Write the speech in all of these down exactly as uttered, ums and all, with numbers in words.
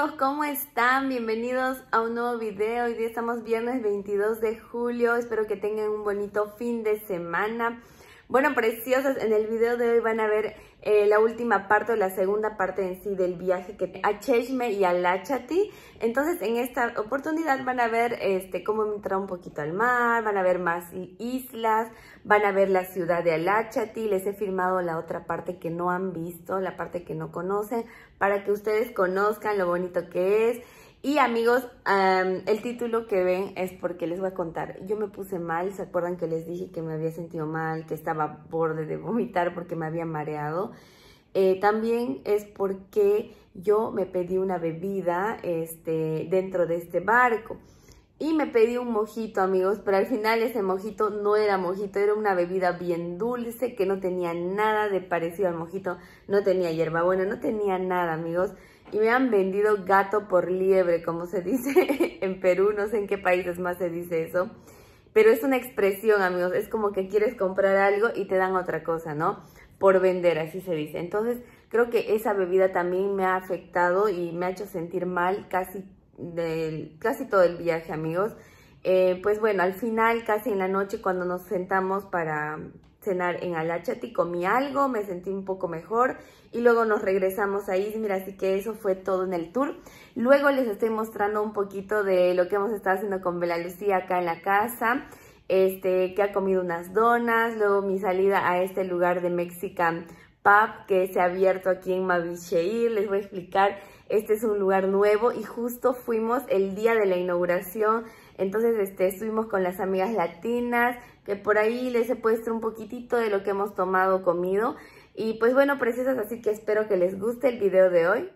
amigos, ¿cómo están? Bienvenidos a un nuevo video. Hoy día estamos viernes veintidós de julio. Espero que tengan un bonito fin de semana. Bueno, preciosos, en el video de hoy van a ver eh, la última parte o la segunda parte en sí del viaje que a Cheshme y a Lachati. Entonces, en esta oportunidad van a ver este, cómo entrar un poquito al mar, van a ver más islas, van a ver la ciudad de Alachati. Les he filmado la otra parte que no han visto, la parte que no conocen, para que ustedes conozcan lo bonito que es. Y amigos, um, el título que ven es porque les voy a contar. Yo me puse mal, ¿se acuerdan que les dije que me había sentido mal, que estaba a borde de vomitar porque me había mareado? Eh, también es porque yo me pedí una bebida este, dentro de este barco. Y me pedí un mojito, amigos, pero al final ese mojito no era mojito, era una bebida bien dulce que no tenía nada de parecido al mojito. No tenía hierbabuena, no tenía nada, amigos. Y me han vendido gato por liebre, como se dice en Perú, no sé en qué países más se dice eso. Pero es una expresión, amigos, es como que quieres comprar algo y te dan otra cosa, ¿no? Por vender, así se dice. Entonces, creo que esa bebida también me ha afectado y me ha hecho sentir mal casi, del, casi todo el viaje, amigos. Eh, pues bueno, al final, casi en la noche, cuando nos sentamos para cenar en Alachati, comí algo, me sentí un poco mejor y luego nos regresamos a Izmir, así que eso fue todo en el tour. Luego les estoy mostrando un poquito de lo que hemos estado haciendo con Bela Lucía acá en la casa, este, que ha comido unas donas, luego mi salida a este lugar de Mexican Pub que se ha abierto aquí en Mavishehir. Les voy a explicar, este es un lugar nuevo y justo fuimos el día de la inauguración. Entonces este, estuvimos con las amigas latinas, que por ahí les he puesto un poquitito de lo que hemos tomado o comido. Y pues bueno, preciosas, así que espero que les guste el video de hoy.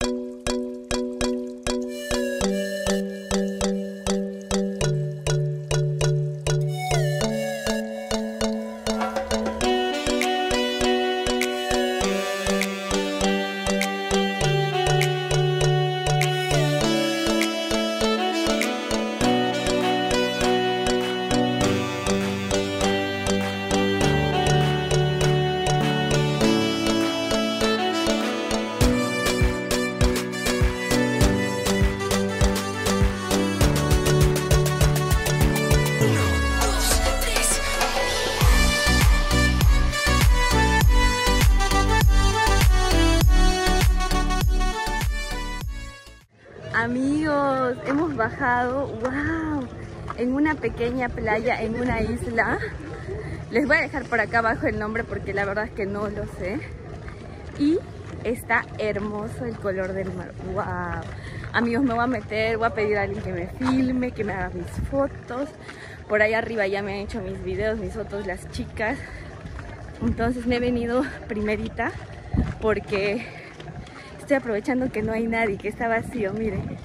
Amigos, hemos bajado, wow, en una pequeña playa, en una isla. Les voy a dejar por acá abajo el nombre porque la verdad es que no lo sé. Y está hermoso el color del mar, wow. Amigos, me voy a meter, voy a pedir a alguien que me filme, que me haga mis fotos. Por ahí arriba ya me han hecho mis videos, mis fotos las chicas. Entonces me he venido primerita porque estoy aprovechando que no hay nadie, que está vacío, miren.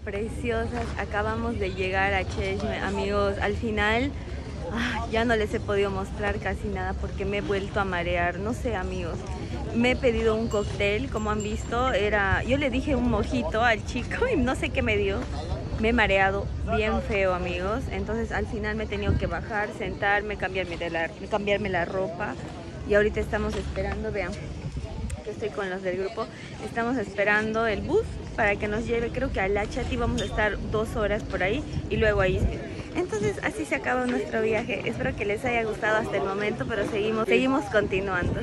preciosas, acabamos de llegar a Cheshme, amigos. Al final ah, ya no les he podido mostrar casi nada porque me he vuelto a marear. No sé, amigos, me he pedido un cóctel, como han visto, era, yo le dije un mojito al chico y no sé qué me dio. Me he mareado bien feo, amigos. Entonces al final me he tenido que bajar, sentarme, cambiarme, de la, cambiarme la ropa. Y ahorita estamos esperando, vean, que estoy con los del grupo. Estamos esperando el bus para que nos lleve, creo que a Lachati. Vamos a estar dos horas por ahí y luego a Izmir. Entonces así se acaba nuestro viaje. Espero que les haya gustado hasta el momento, pero seguimos, seguimos continuando.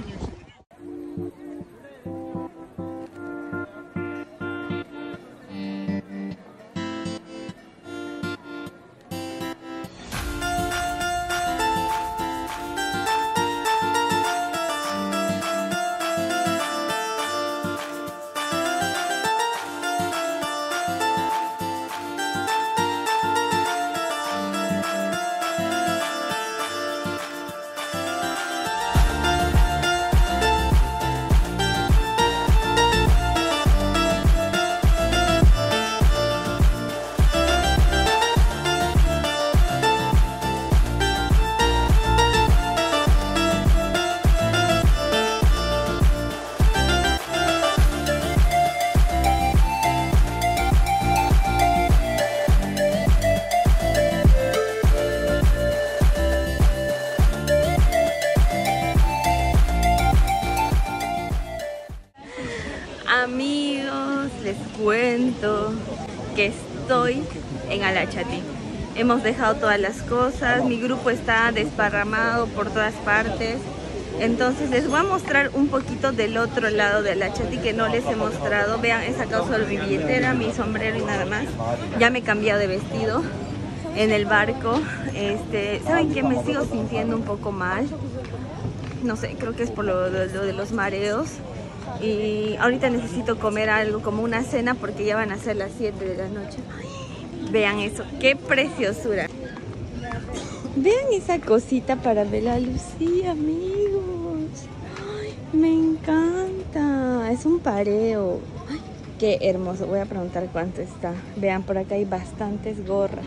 Amigos, les cuento que estoy en Alachati. Hemos dejado todas las cosas, mi grupo está desparramado por todas partes. Entonces les voy a mostrar un poquito del otro lado de Alachati que no les he mostrado. Vean, he sacado solo mi billetera, mi sombrero y nada más. Ya me he cambiado de vestido en el barco. Este, ¿saben qué? Me sigo sintiendo un poco mal. No sé, creo que es por lo, lo, lo de los mareos. Y ahorita necesito comer algo como una cena porque ya van a ser las siete de la noche. Ay, vean eso, qué preciosura. Vean esa cosita para ver la Lucía, amigos. Ay, me encanta. Es un pareo. Ay, qué hermoso. Voy a preguntar cuánto está. Vean, por acá hay bastantes gorras.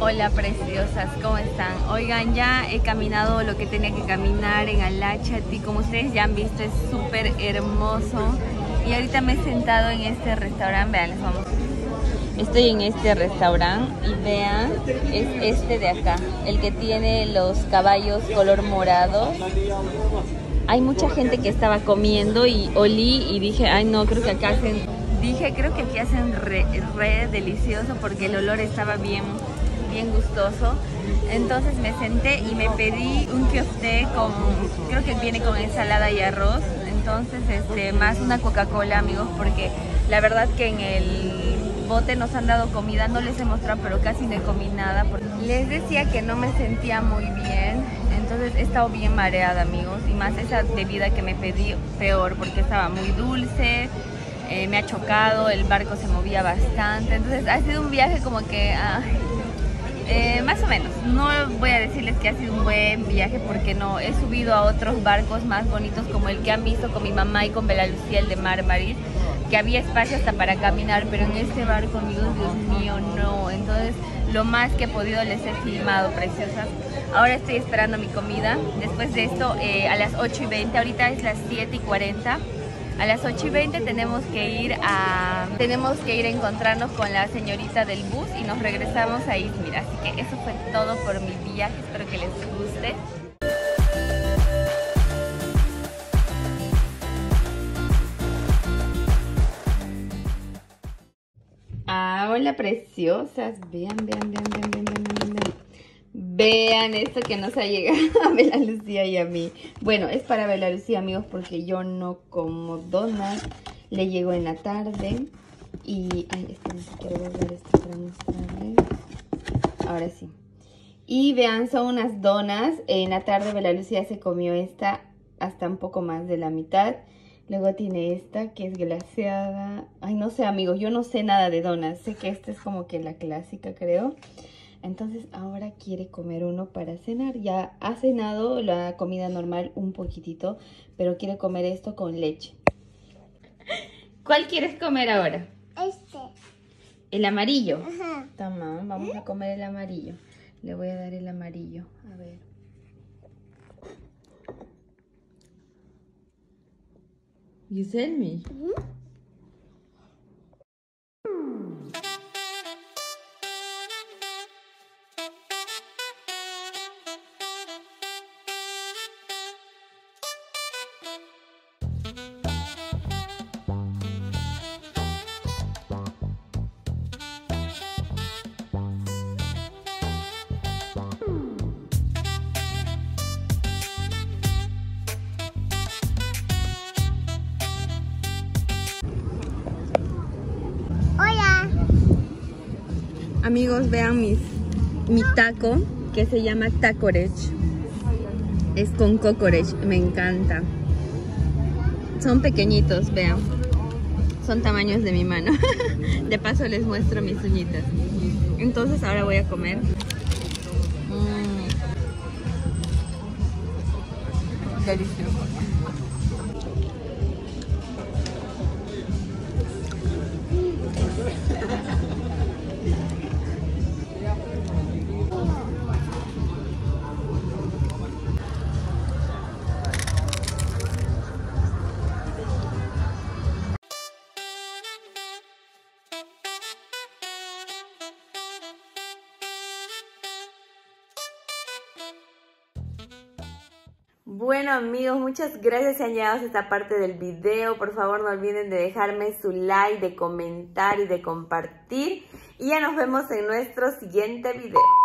Hola preciosas, ¿cómo están? Oigan, ya he caminado lo que tenía que caminar en Alachati. Como ustedes ya han visto, es súper hermoso. Y ahorita me he sentado en este restaurante. Vean, les vamos. Estoy en este restaurante y vean, es este de acá, el que tiene los caballos color morado. Hay mucha gente que estaba comiendo y olí y dije, ay no, creo que acá hacen, dije, creo que aquí hacen re, re delicioso porque el olor estaba bien, bien gustoso. Entonces me senté y me pedí un kofte con, creo que viene con ensalada y arroz. Entonces, este, más una Coca-Cola, amigos, porque la verdad que en el bote nos han dado comida, no les he mostrado, pero casi no comí nada. Les decía que no me sentía muy bien, entonces he estado bien mareada, amigos, y más esa bebida que me pedí, peor, porque estaba muy dulce, eh, me ha chocado, el barco se movía bastante, entonces ha sido un viaje como que, ah, eh, más o menos, no voy a decirles que ha sido un buen viaje porque no, he subido a otros barcos más bonitos como el que han visto con mi mamá y con Bela Lucía, el de Marmaris, que había espacio hasta para caminar, pero en este barco, amigos, Dios mío, no. Entonces, lo más que he podido les he filmado, preciosas. Ahora estoy esperando mi comida. Después de esto, eh, a las ocho y veinte, ahorita es las siete y cuarenta. A las ocho y veinte tenemos que ir a tenemos que ir a encontrarnos con la señorita del bus y nos regresamos a Izmir. Así que eso fue todo por mi viaje. Espero que les guste. Ah, hola preciosas, vean, vean, vean, vean, vean, vean, vean, vean. Vean esto que nos ha llegado a Bela Lucía y a mí. Bueno, es para Bela Lucía, amigos, porque yo no como donas. Le llegó en la tarde y... Ay, esperen, quiero guardar esto para mostrarles. Ahora sí. Y vean, son unas donas. En la tarde Bela Lucía se comió esta hasta un poco más de la mitad. Luego tiene esta que es glaseada. Ay, no sé, amigos, yo no sé nada de donas. Sé que esta es como que la clásica, creo. Entonces ahora quiere comer uno para cenar. Ya ha cenado la comida normal un poquitito, pero quiere comer esto con leche. ¿Cuál quieres comer ahora? Este. ¿El amarillo? Ajá. Toma, vamos a comer el amarillo. Le voy a dar el amarillo. A ver. You tell me. ¿Mm? Amigos, vean mis, mi taco, que se llama tacorech. Es con cocorech, me encanta. Son pequeñitos, vean. Son tamaños de mi mano. De paso les muestro mis uñitas. Entonces ahora voy a comer. Mm. Delicioso. Bueno amigos, muchas gracias si han llegado hasta esta parte del video. Por favor no olviden de dejarme su like, de comentar y de compartir. Y ya nos vemos en nuestro siguiente video.